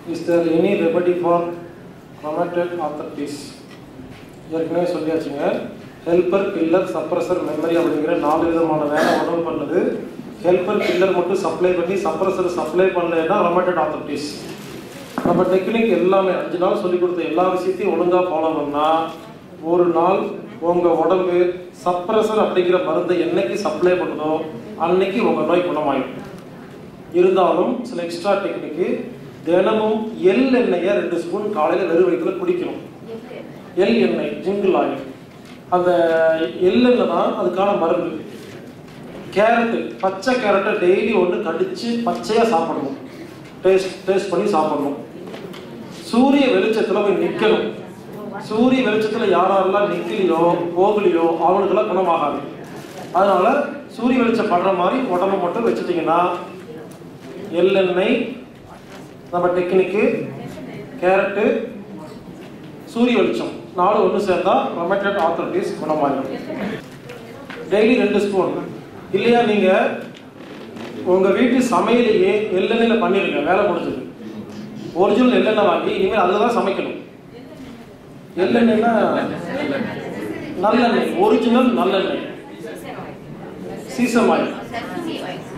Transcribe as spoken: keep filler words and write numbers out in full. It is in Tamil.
Is there any remedy for rheumatoid arthritis? ஏற்கனவே சொல்லியாச்சுங்க. ஹெல்பர், கில்லர், சப்ரஸர், மெமரி அப்படிங்கிற நாலு விதமான வேலை உடம்பு பண்ணுது. ஹெல்பர், கில்லர் மட்டும் சப்ளை பண்ணி சப்ரஸர் சப்ளை பண்ணலைன்னா rheumatoid arthritis. நம்ம டெக்னிக் எல்லாமே அஞ்சு நாள் சொல்லிக் கொடுத்த எல்லா விஷயத்தையும் ஒழுங்காக ஃபாலோ பண்ணால் ஒரு நாள் உங்கள் உடம்பு சப்ரஸர் அப்படிங்கிற மருந்தை என்னைக்கு சப்ளை பண்ணுதோ அன்னைக்கு உங்கள் நோய் குணமாயிடும். இருந்தாலும் சில எக்ஸ்ட்ரா டெக்னிக்கு, தினமும் எள் எண்ணெயை ரெண்டு ஸ்பூன் காலையில் வெறும் வயிற்றில் குடிக்கணும். எள் எண்ணெய், ஜிங்கிள் ஆயில், அந்த எள்ளெண்ணெய் தான் அதுக்கான மருந்து. கேரட்டு, பச்சை கேரட்டை டெய்லி ஒன்று கடிச்சு பச்சையாக சாப்பிடணும், டேஸ்ட் டேஸ்ட் பண்ணி சாப்பிடணும். சூரிய வெளிச்சத்தில் போய் நிற்கணும். சூரிய வெளிச்சத்தில் யாரெல்லாம் நிற்கலையோ போகலையோ அவங்களுக்கெல்லாம் குணமாகாது. அதனால சூரிய வெளிச்சம் படுற மாதிரி உடம்பு மட்டும் வச்சுட்டிங்கன்னா எள்ளெண்ணெய், நம்ம டெக்னிக்கு, கேரட்டு, சூரிய வெளிச்சம் நாலு ஒன்று சேர்ந்தா rheumatoid arthritis குணமாயிடும். டெய்லி ரெண்டு ஸ்பூன். இல்லையா நீங்கள் உங்கள் வீட்டு சமையலையே எள்ளெண்ணெயில் பண்ணிடுங்க, வேலை முடிஞ்சது. ஒரிஜினல் எள்ளெண்ணெய் வாங்கி இனிமேல் அதில் தான் சமைக்கணும். எள்ளெண்ணெய்னா நல்லெண்ணெய், ஒரிஜினல் நல்லெண்ணெய், சீசம் ஆயில்.